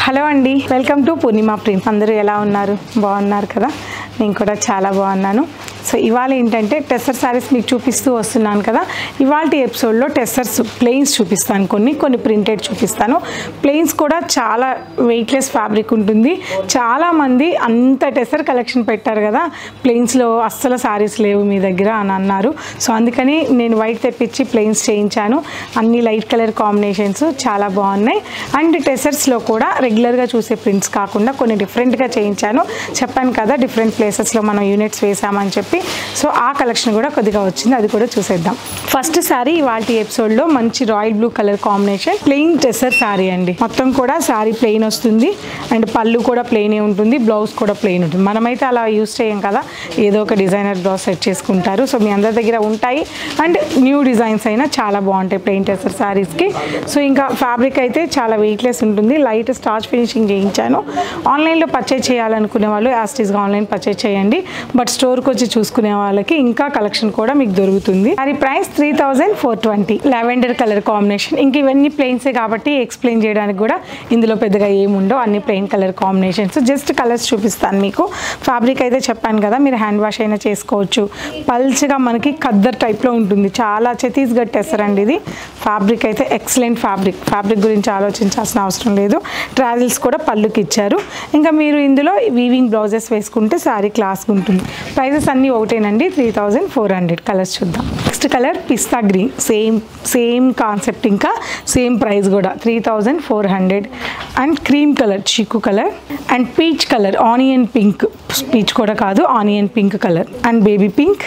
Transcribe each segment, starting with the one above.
Hello అండి, welcome to Purnima prints. అందరూ ఎలా ఉన్నారు? బాగున్నారు కదా? నేను కూడా చాలా బాగున్నాను. సో ఇవాళ ఏంటంటే టెస్సర్ శారీస్ మీకు చూపిస్తూ వస్తున్నాను కదా. ఇవాళ ఎపిసోడ్లో టెస్సర్స్ ప్లెయిన్స్ చూపిస్తాను, కొన్ని ప్రింటెడ్ చూపిస్తాను. ప్లెయిన్స్ కూడా చాలా వెయిట్లెస్ ఫ్యాబ్రిక్ ఉంటుంది. చాలామంది అంత టెస్సర్ కలెక్షన్ పెట్టారు కదా, ప్లెయిన్స్లో అస్సలు శారీస్ లేవు మీ దగ్గర అని అన్నారు. సో అందుకని నేను వైట్ తెప్పించి ప్లెయిన్స్ చేయించాను. అన్ని లైట్ కలర్ కాంబినేషన్స్ చాలా బాగున్నాయి. అండ్ టెస్సర్స్లో కూడా రెగ్యులర్గా చూసే ప్రింట్స్ కాకుండా కొన్ని డిఫరెంట్గా చేయించాను. చెప్పాను కదా డిఫరెంట్ ప్లేసెస్లో మనం యూనిట్స్ వేసామని చెప్పి. సో ఆ కలెక్షన్ కూడా కొద్దిగా వచ్చింది, అది కూడా చూసేద్దాం. ఫస్ట్ శారీ ఇవాళ ఎపిసోడ్లో మంచి royal blue colour combination plain tussar sari అండి. మొత్తం కూడా శారీ ప్లెయిన్ వస్తుంది అండ్ పళ్ళు కూడా ప్లెయినే ఉంటుంది, బ్లౌజ్ కూడా ప్లెయిన్ ఉంటుంది. మనమైతే అలా యూస్ చేయం కదా, ఏదో ఒక డిజైనర్ బ్లౌజ్ సెట్ చేసుకుంటారు. సో మీ అందరి దగ్గర ఉంటాయి అండ్ న్యూ డిజైన్స్ అయినా చాలా బాగుంటాయి ప్లెయిన్ టెస్సర్ శారీస్కి. సో ఇంకా ఫ్యాబ్రిక్ అయితే చాలా వెయిట్లెస్ ఉంటుంది. లైట్ స్టార్చ్ ఫినిషింగ్ చేయించాను. ఆన్లైన్లో పర్చేజ్ చేయాలనుకునే వాళ్ళు యాస్టీస్గా ఆన్లైన్ పర్చేజ్ చేయండి. బట్ స్టోర్కి వచ్చి చూసుకునే వాళ్ళకి ఇంకా కలెక్షన్ కూడా మీకు దొరుకుతుంది. అది ప్రైస్ 3420. Lavender colour combination. ఇంక ఇవన్నీ ప్లెయిన్సే కాబట్టి ఎక్స్ప్లెయిన్ చేయడానికి కూడా ఇందులో పెద్దగా ఏముండవు, అన్ని plain colour combinations. Just colours చూపిస్తాను మీకు. ఫ్యాబ్రిక్ అయితే చెప్పాను కదా, మీరు హ్యాండ్ వాష్ అయినా చేసుకోవచ్చు. పల్చగా మనకి ఖద్దర్ టైప్లో ఉంటుంది. చాలా ఛత్తీస్గఢ్ టెస్సర్ అండి ఇది. ఫ్యాబ్రిక్ అయితే ఎక్సలెంట్ ఫ్యాబ్రిక్ గురించి ఆలోచించాల్సిన అవసరం లేదు. ట్రావెల్స్ కూడా పళ్ళుకి ఇచ్చారు. ఇంకా మీరు ఇందులో వీవింగ్ బ్లౌజెస్ వేసుకుంటే శారీ క్లాస్గా ఉంటుంది. ప్రైజెస్ అన్నీ ఒకటేనండి, 3400. కలర్స్ చూద్దాం. Next colour pista green. Same concept, ఇంకా సేమ్ ప్రైస్ కూడా 3400. And cream colour, chikoo colour and peach colour, onion pink. Peach కూడా కాదు, onion pink colour and baby pink.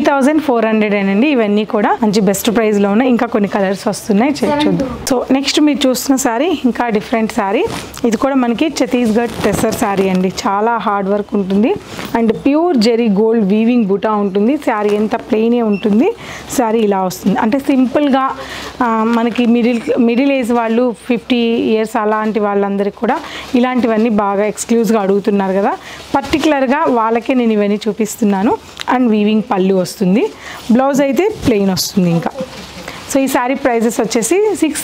3400 అండి. ఇవన్నీ కూడా మంచి బెస్ట్ ప్రైస్లో ఉన్నాయి. ఇంకా కొన్ని కలర్స్ వస్తున్నాయి, చూద్దాం. సో నెక్స్ట్ మీరు చూస్తున్న శారీ ఇంకా డిఫరెంట్ శారీ. ఇది కూడా మనకి ఛత్తీస్గఢ్ టెస్సర్ శారీ అండి. చాలా హార్డ్ వర్క్ ఉంటుంది and pure zari gold weaving buta ఉంటుంది. శారీ ఎంత ప్లెయినే ఉంటుంది. శారీ ఇలా వస్తుంది. అంటే సింపుల్గా మనకి మిడిల్ ఏజ్ వాళ్ళు 50 years అలాంటి వాళ్ళందరికీ కూడా ఇలాంటివన్నీ బాగా ఎక్స్క్లూజివ్గా అడుగుతున్నారు కదా, పర్టికులర్గా వాళ్ళకే నేను ఇవన్నీ చూపిస్తున్నాను. అండ్ వీవింగ్ పళ్ళు వస్తుంది, బ్లౌజ్ అయితే ప్లెయిన్ వస్తుంది. ఇంకా సో ఈ శారీ ప్రైజెస్ వచ్చేసి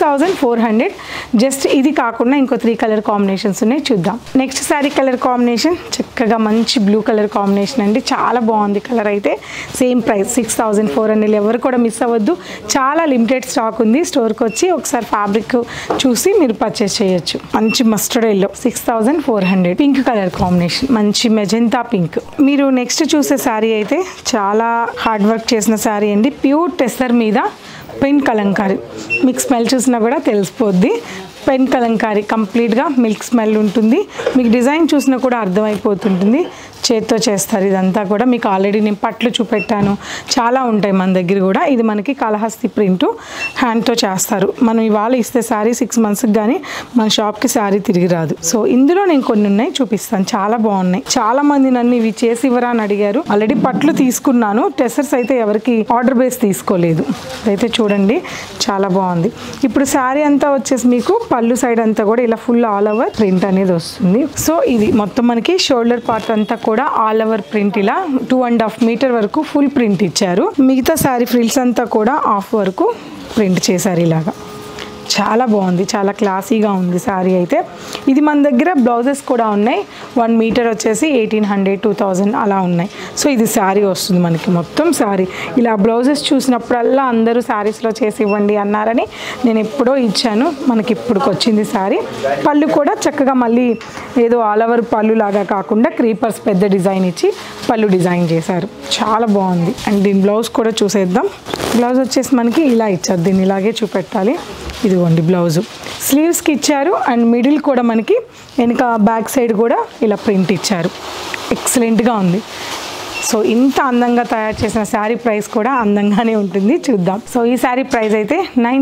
6400. జస్ట్ ఇది కాకుండా ఇంకో 3 కలర్ కాంబినేషన్స్ ఉన్నాయి, చూద్దాం. నెక్స్ట్ శారీ కలర్ కాంబినేషన్ చక్కగా మంచి బ్లూ కలర్ కాంబినేషన్ అండి. చాలా బాగుంది కలర్ అయితే. Same price 6400. ఎవరు కూడా మిస్ అవ్వద్దు, చాలా లిమిటెడ్ స్టాక్ ఉంది. స్టోర్కి వచ్చి ఒకసారి ఫ్యాబ్రిక్ చూసి మీరు పర్చేస్ చేయొచ్చు. మంచి mustard yellow 6400. Pink colour combination, మంచి మెజెంతా పింక్. మీరు నెక్స్ట్ చూసే శారీ అయితే చాలా హార్డ్ వర్క్ చేసిన శారీ అండి. ప్యూర్ టెస్సర్ మీద పెన్ కలంకారీ. మీకు స్మెల్ చూసినా కూడా తెలిసిపోద్ది. పెన్ కలంకారీ కంప్లీట్గా మిల్క్ స్మెల్ ఉంటుంది. మీకు డిజైన్ చూసినా కూడా అర్థమైపోతుంటుంది. చేత్తో చేస్తారు ఇదంతా కూడా. మీకు ఆల్రెడీ నేను పట్లు చూపెట్టాను, చాలా ఉంటాయి మన దగ్గర కూడా. ఇది మనకి కాళహస్తి ప్రింటు, హ్యాండ్తో చేస్తారు. మనం ఇవాళ ఇస్తే శారీ 6 monthsకి కానీ మన షాప్కి శారీ తిరిగి రాదు. సో ఇందులో నేను కొన్ని ఉన్నాయి, చూపిస్తాను. చాలా బాగున్నాయి. చాలా మంది నన్ను ఇవి చేసి ఇవ్వరా అని అడిగారు. ఆల్రెడీ పట్లు తీసుకున్నాను, టెస్సర్స్ అయితే ఎవరికి ఆర్డర్ బేస్ తీసుకోలేదు. అయితే చూడండి చాలా బాగుంది. ఇప్పుడు శారీ అంతా వచ్చేసి మీకు పళ్ళు సైడ్ అంతా కూడా ఇలా ఫుల్ ఆల్ ఓవర్ ప్రింట్ అనేది వస్తుంది. సో ఇది మొత్తం మనకి షోల్డర్ పార్ట్ అంతా కూడా ఆల్ ఓవర్ ప్రింట్, ఇలా 2.5 meter వరకు ఫుల్ ప్రింట్ ఇచ్చారు. మిగతా శారీ ఫ్రిల్స్ అంతా కూడా హాఫ్ వరకు ప్రింట్ చేశారు ఇలాగా. చాలా బాగుంది, చాలా క్లాసీగా ఉంది శారీ అయితే. ఇది మన దగ్గర బ్లౌజెస్ కూడా ఉన్నాయి. 1 meter వచ్చేసి 1800, 2000 అలా ఉన్నాయి. సో ఇది శారీ వస్తుంది మనకి మొత్తం శారీ. ఇలా బ్లౌజెస్ చూసినప్పుడల్లా అందరూ శారీస్లో చేసి ఇవ్వండి అన్నారని నేను ఎప్పుడో ఇచ్చాను. మనకి ఇప్పుడు వచ్చింది శారీ. పళ్ళు కూడా చక్కగా మళ్ళీ ఏదో ఆల్ ఓవర్ పళ్ళు లాగా కాకుండా క్రీపర్స్ పెద్ద డిజైన్ ఇచ్చి పళ్ళు డిజైన్ చేశారు. చాలా బాగుంది. అండ్ దీని బ్లౌజ్ కూడా చూసేద్దాం. బ్లౌజ్ వచ్చేసి మనకి ఇలా ఇచ్చారు, దీన్ని ఇలాగే చూపెట్టాలి. ఇదిగోండి బ్లౌజు. స్లీవ్స్కి ఇచ్చారు అండ్ మిడిల్ కూడా మనకి వెనుక బ్యాక్ సైడ్ కూడా ఇలా ప్రింట్ ఇచ్చారు. ఎక్సలెంట్గా ఉంది. సో ఇంత అందంగా తయారు చేసిన శారీ ప్రైస్ కూడా అందంగానే ఉంటుంది, చూద్దాం. సో ఈ శారీ ప్రైస్ అయితే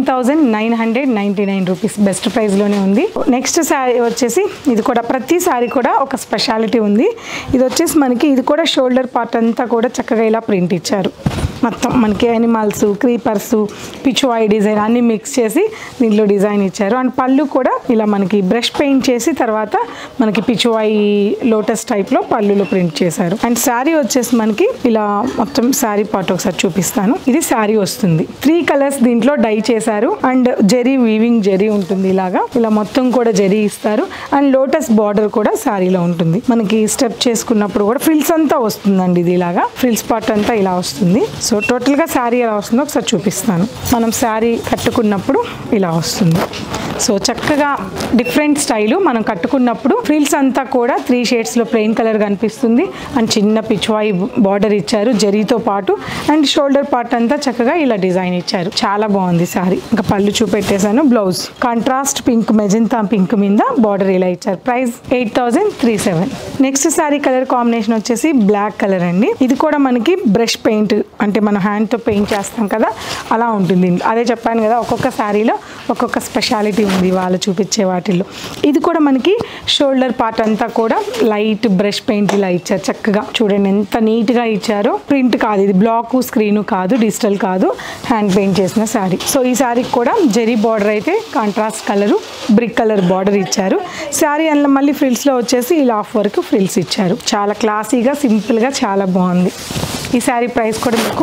9999 రూపీస్. బెస్ట్ ప్రైస్లోనే ఉంది. నెక్స్ట్ శారీ వచ్చేసి ఇది కూడా, ప్రతి శారీ కూడా ఒక స్పెషాలిటీ ఉంది. ఇది వచ్చేసి మనకి ఇది కూడా షోల్డర్ పార్ట్ అంతా కూడా చక్కగా ఇలా ప్రింట్ ఇచ్చారు. మొత్తం మనకి యానిమల్స్, క్రీపర్స్, పిచ్వాయ్ డిజైన్ అన్ని మిక్స్ చేసి దీంట్లో డిజైన్ ఇచ్చారు. అండ్ పళ్ళు కూడా ఇలా మనకి బ్రష్ పెయింట్ చేసి తర్వాత మనకి పిచ్వాయ్ లోటస్ టైప్లో పళ్ళులో ప్రింట్ చేశారు. అండ్ శారీ వచ్చేసి మనకి ఇలా మొత్తం శారీ పార్ట్ ఒకసారి చూపిస్తాను. ఇది శారీ వస్తుంది. 3 కలర్స్ దీంట్లో డై చేశారు. అండ్ జెరీ వీవింగ్ జెరీ ఉంటుంది. ఇలా మొత్తం కూడా జెరీ ఇస్తారు. అండ్ లోటస్ బార్డర్ కూడా శారీలో ఉంటుంది. మనకి స్టెప్ చేసుకున్నప్పుడు కూడా ఫ్రిల్స్ అంతా వస్తుందండి. ఇది ఇలాగా ఫ్రిల్స్ పార్ట్ అంతా ఇలా వస్తుంది. సో టోటల్గా శారీ ఎలా వస్తుందో ఒకసారి చూపిస్తాను. మనం శారీ కట్టుకున్నప్పుడు ఇలా వస్తుంది. సో చక్కగా డిఫరెంట్ స్టైలు మనం కట్టుకున్నప్పుడు ఫ్రిల్స్ అంతా కూడా 3 షేడ్స్లో ప్లెయిన్ కలర్ కనిపిస్తుంది. అండ్ చిన్న పిచ్వాయి బార్డర్ ఇచ్చారు జరీతో పాటు. అండ్ షోల్డర్ పార్ట్ అంతా చక్కగా ఇలా డిజైన్ ఇచ్చారు. చాలా బాగుంది శారీ. ఇంకా పళ్ళు చూపెట్టేశాను. Blouse contrast pink, magenta pink మీద బార్డర్ ఇలా ఇచ్చారు. Price 8,037. Next sari colour combination వచ్చేసి బ్లాక్ కలర్ అండి. ఇది కూడా మనకి బ్రష్ పెయింట్ అంటే మనం హ్యాండ్తో పెయింట్ చేస్తాం కదా అలా ఉంటుంది. అదే చెప్పాను కదా ఒక్కొక్క శారీలో ఒక్కొక్క స్పెషాలిటీ ఉంది వాళ్ళు చూపించే వాటిల్లో. ఇది కూడా మనకి షోల్డర్ పార్ట్ అంతా కూడా లైట్ బ్రష్ పెయింట్ ఇలా ఇచ్చారు. చక్కగా చూడండి ఎంత నీట్గా ఇచ్చారో. ప్రింట్ కాదు ఇది, బ్లాక్ స్క్రీన్ కాదు, డిజిటల్ కాదు, హ్యాండ్ పెయింట్ చేసిన శారీ. సో ఈ శారీకి కూడా జెరీ బార్డర్ అయితే contrast colour brick colour border ఇచ్చారు. శారీ అందులో మళ్ళీ ఫ్రిల్స్లో వచ్చేసి ఇలా ఆఫ్ వరకు ఫ్రిల్స్ ఇచ్చారు. చాలా క్లాసీగా సింపుల్గా చాలా బాగుంది. ఈ శారీ ప్రైస్ కూడా మీకు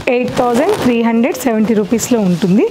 8,370 రూపీస్లో ఉంటుంది.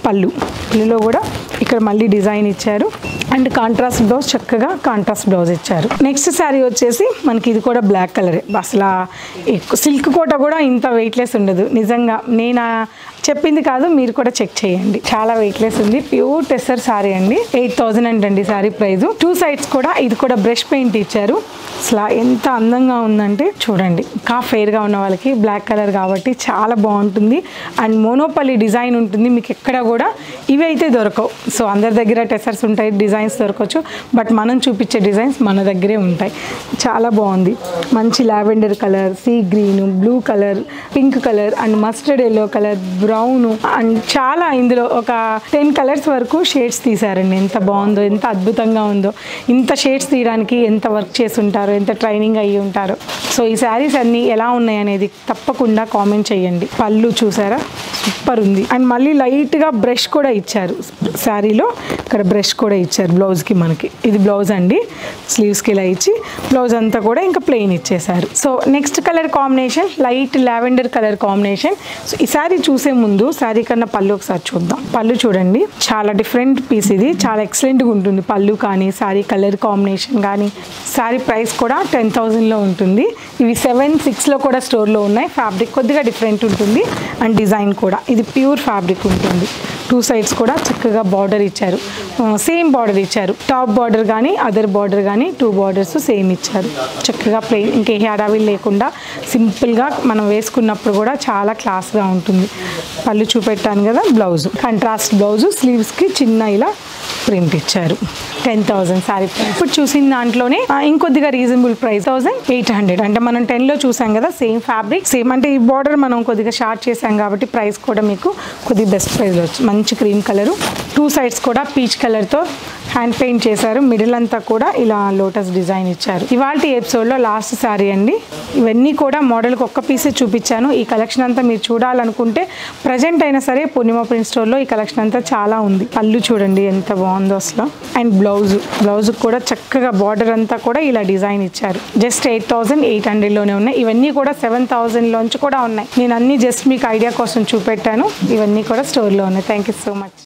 పళ్ళులో కూడా ఇక్కడ మళ్ళీ డిజైన్ ఇచ్చారు. అండ్ కాంట్రాస్ట్ బ్లౌజ్, చక్కగా కాంట్రాస్ట్ బ్లౌజ్ ఇచ్చారు. నెక్స్ట్ శారీ వచ్చేసి మనకి ఇది కూడా బ్లాక్ కలరే. అసలు సిల్క్ కోట కూడా ఇంత వెయిట్లెస్ ఉండదు నిజంగా. నేను చెప్పింది కాదు, మీరు కూడా చెక్ చేయండి. చాలా వెయిట్లెస్ ఉంది. ప్యూర్ టెస్సర్ శారీ అండి. 8,000 అండి శారీ ప్రైస్. 2 సైడ్స్ కూడా ఇది కూడా బ్రష్ పెయింట్ ఇచ్చారు. అసలు ఎంత అందంగా ఉందంటే చూడండి. ఇంకా ఫెయిర్గా ఉన్న వాళ్ళకి బ్లాక్ కలర్ కాబట్టి చాలా బాగుంటుంది. అండ్ మోనోపల్లి డిజైన్ ఉంటుంది. మీకు ఎక్కడ కూడా ఇవి అయితే దొరకవు. సో అందరి దగ్గర టెసర్స్ ఉంటాయి, డిజైన్స్ దొరకవచ్చు. బట్ మనం చూపించే డిజైన్స్ మన దగ్గరే ఉంటాయి. చాలా బాగుంది. మంచి lavender colour, sea green, blue colour, pink colour and mustard yellow colour, brown and చాలా ఇందులో ఒక 10 కలర్స్ వరకు షేడ్స్ తీసారండి. ఎంత బాగుందో, ఎంత అద్భుతంగా ఉందో. ఇంత షేడ్స్ తీయడానికి ఎంత వర్క్ చేసి ఉంటారో, ఎంత ట్రైనింగ్ అయ్యి ఉంటారో. సో ఈ శారీస్ అన్నీ ఎలా ఉన్నాయి అనేది తప్పకుండా కామెంట్ చేయండి. పళ్ళు చూసారా సూపర్ ఉంది. అండ్ మళ్ళీ లైట్గా బ్రష్ కూడా ఇచ్చారు శారీలో. ఇక్కడ బ్రష్ కూడా ఇచ్చారు బ్లౌజ్కి. మనకి ఇది బ్లౌజ్ అండి. స్లీవ్స్కి ఇలా ఇచ్చి బ్లౌజ్ అంతా కూడా ఇంకా ప్లెయిన్ ఇచ్చేసారు. So next colour combination light lavender colour combination. So ఈ శారీ చూసే ముందు శారీ కన్నా పళ్ళు ఒకసారి చూద్దాం. పళ్ళు చూడండి, చాలా డిఫరెంట్ పీస్ ఇది. చాలా ఎక్సలెంట్గా ఉంటుంది పళ్ళు కానీ, శారీ కలర్ కాంబినేషన్ కానీ. శారీ ప్రైస్ కూడా 10,000లో ఉంటుంది. ఇవి 7-6లో కూడా స్టోర్లో ఉన్నాయి. ఫ్యాబ్రిక్ కొద్దిగా డిఫరెంట్ ఉంటుంది అండ్ డిజైన్ కూడా ఇది ప్యూర్ ఫ్యాబ్రిక్ ఉంటుంది. 2 సైడ్స్ కూడా చక్కగా బార్డర్ ఇచ్చారు. సేమ్ బార్డర్ ఇచ్చారు. టాప్ బార్డర్ కానీ అదర్ బార్డర్ కానీ 2 బార్డర్స్ సేమ్ ఇచ్చారు. చక్కగా ప్లెయిన్, ఇంకే హడావిడి లేకుండా సింపుల్గా మనం వేసుకున్నప్పుడు కూడా చాలా క్లాస్గా ఉంటుంది. పళ్ళు చూపెట్టాను కదా. బ్లౌజ్ కాంట్రాస్ట్ బ్లౌజ్, స్లీవ్స్కి చిన్న ఇలా ప్రింట్ ఇచ్చారు. 10,000 శారీ ప్రైస్. ఇప్పుడు చూసిన దాంట్లోనే ఇంకొద్దిగా రీజనబుల్ ప్రైస్ 1,800. అంటే మనం 10లో చూసాం కదా సేమ్ ఫ్యాబ్రిక్ సేమ్. అంటే ఈ బార్డర్ మనం కొద్దిగా షార్ట్ చేసాం కాబట్టి ప్రైస్ కూడా మీకు కొద్దిగా బెస్ట్ ప్రైస్లో వచ్చి. మంచి క్రీమ్ కలరు, 2 సైడ్స్ కూడా పీచ్ కలర్తో హ్యాండ్ పెయింట్ చేశారు. మిడిల్ అంతా కూడా ఇలా లోటస్ డిజైన్ ఇచ్చారు. ఇవాళ ఎపిసోడ్లో లాస్ట్ శారీ అండి. ఇవన్నీ కూడా మోడల్కి ఒక్క పీసే చూపించాను. ఈ కలెక్షన్ అంతా మీరు చూడాలనుకుంటే ప్రజెంట్ అయినా సరే పూర్ణిమ ప్రింట్ స్టోర్లో ఈ కలెక్షన్ అంతా చాలా ఉంది. పళ్ళు చూడండి ఎంత బాగుందో అసలు. అండ్ బ్లౌజ్ కూడా చక్కగా బార్డర్ అంతా కూడా ఇలా డిజైన్ ఇచ్చారు. జస్ట్ 8,800లోనే ఉన్నాయి. ఇవన్నీ కూడా 7,000లోంచి కూడా ఉన్నాయి. నేను అన్ని జస్ట్ మీకు ఐడియా కోసం చూపెట్టాను. ఇవన్నీ కూడా స్టోర్లో ఉన్నాయి. Thank you so much.